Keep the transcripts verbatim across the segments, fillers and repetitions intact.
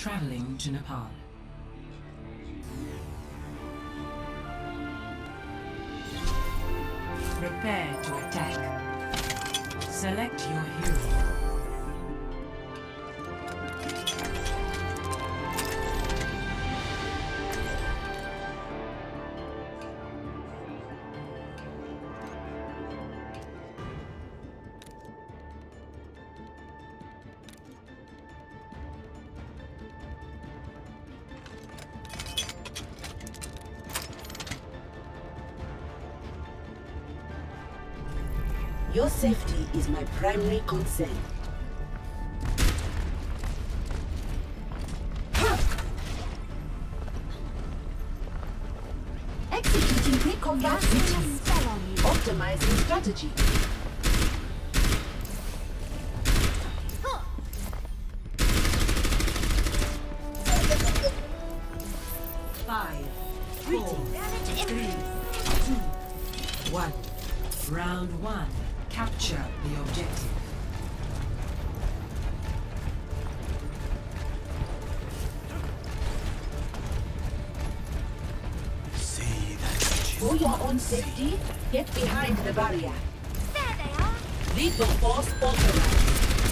traveling to Nepal. Prepare to attack. Select your hero. Your safety is my primary concern. Executing quick combat routine. Optimizing strategy. Five, four, three, two, one. Round one. Capture the objective. See that. For your own safety, get behind the barrier. There they are. Lead the force authorized.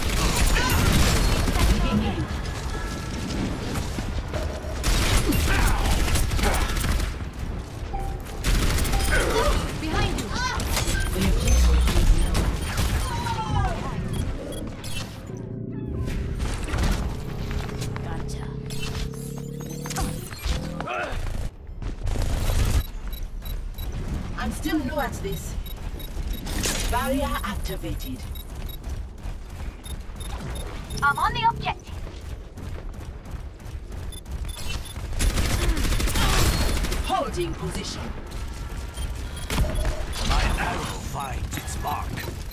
Behind you. I'm still new at this. Barrier activated. I'm on the objective. Holding position. My arrow finds its mark.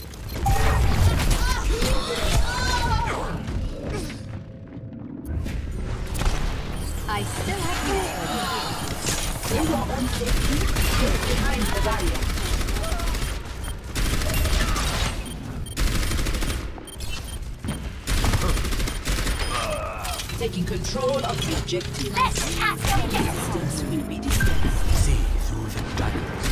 I still have to. For your own safety, get behind the barrier. Taking control of the objective. Let's attack the objective. Distance will be discussed. See through the darkness.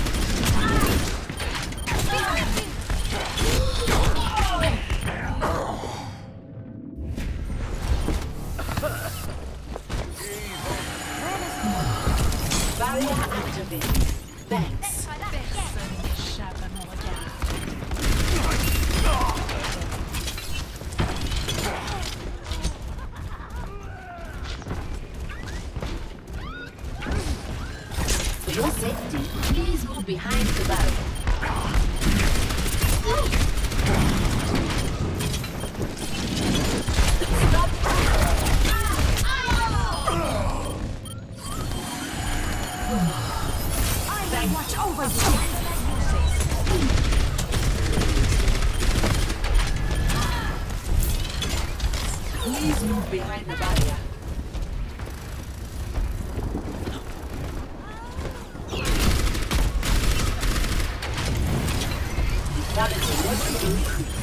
Barrier activated. Thanks. For your safety, please move behind the barrier. Stop. I watch over you. Please move behind the barrier. Lethality must increase.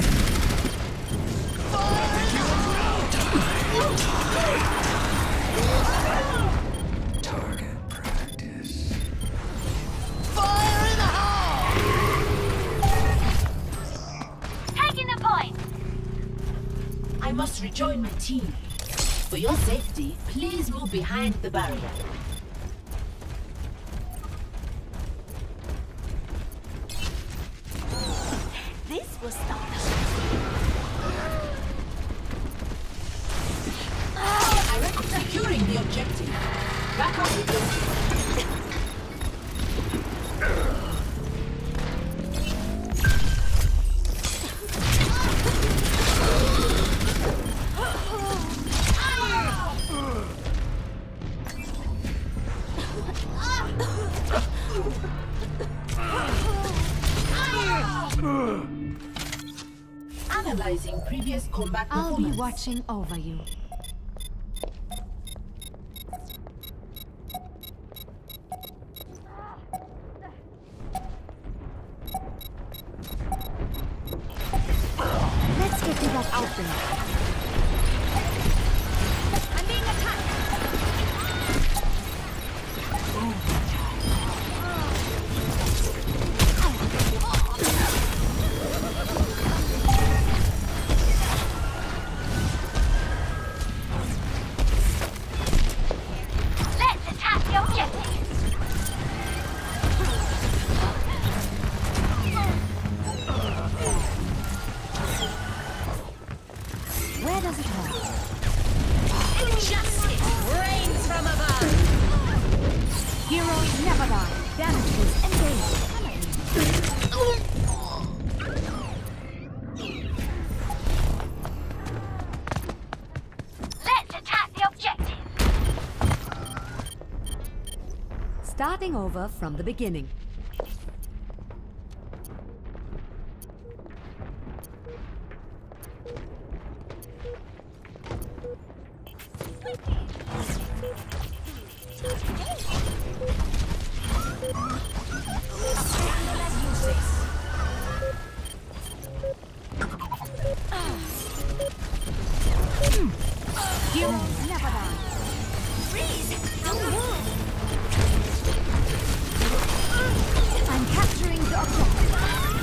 Target practice. Fire in the hole! Taking the point. I must rejoin my team. For your safety, please move behind the barrier. This was stop. I'm securing the objective. Back up with this. Analyzing previous combat I'll be performance. watching over you. Let's get to that outfit. I'm being Starting over from the beginning. Heroes never die. Freeze! Don't move! I'm capturing the objective.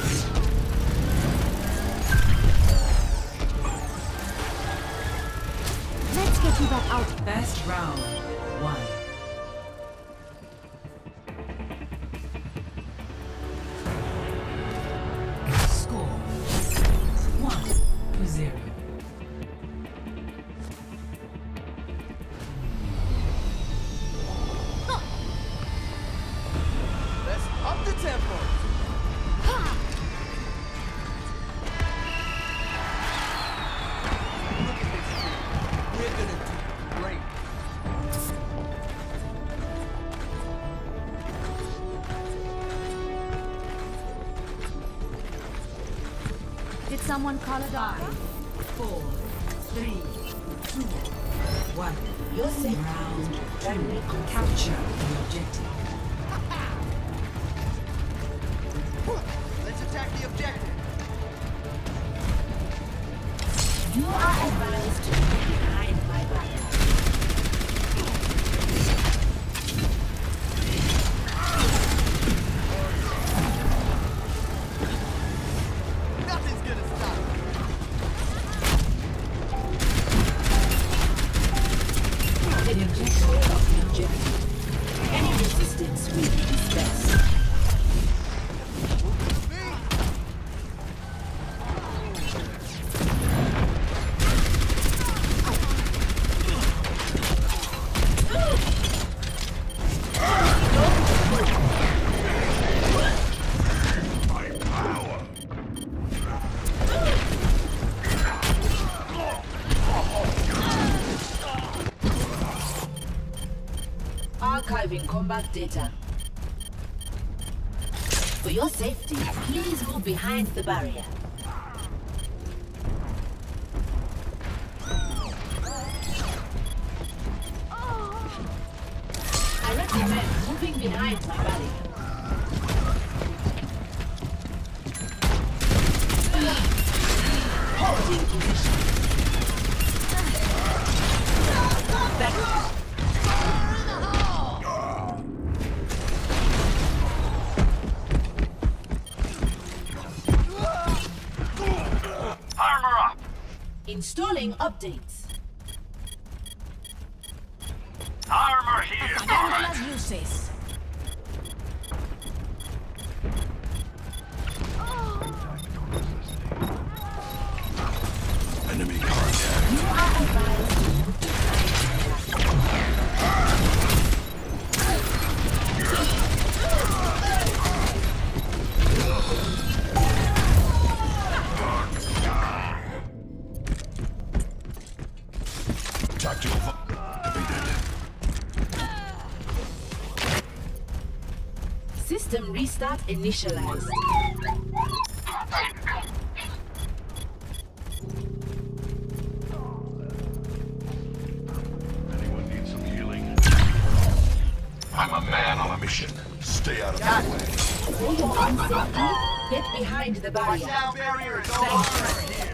Let's get you back out. Best round one. Score one to zero. Let's up the tempo. Look at this shit. We're gonna do great. Did someone call a dog? Four, three, two, one. You're safe. Round two. Capture the objective. Let's attack the objective. You are advised to be behind my back. Nothing's gonna stop me. The objective of the objective. Any resistance will be best. Archiving combat data. For your safety, please move behind the barrier. I recommend moving behind my barrier. Holding position. Thank you. Installing updates. Armor here! As you say. Enemy contact. You are advised to move behind Tactical evaded. System restart initialized. Anyone need some healing? I'm a man on a mission. Stay out of my way. For your own safety, get behind the barrier. Now barrier is Thank you. over.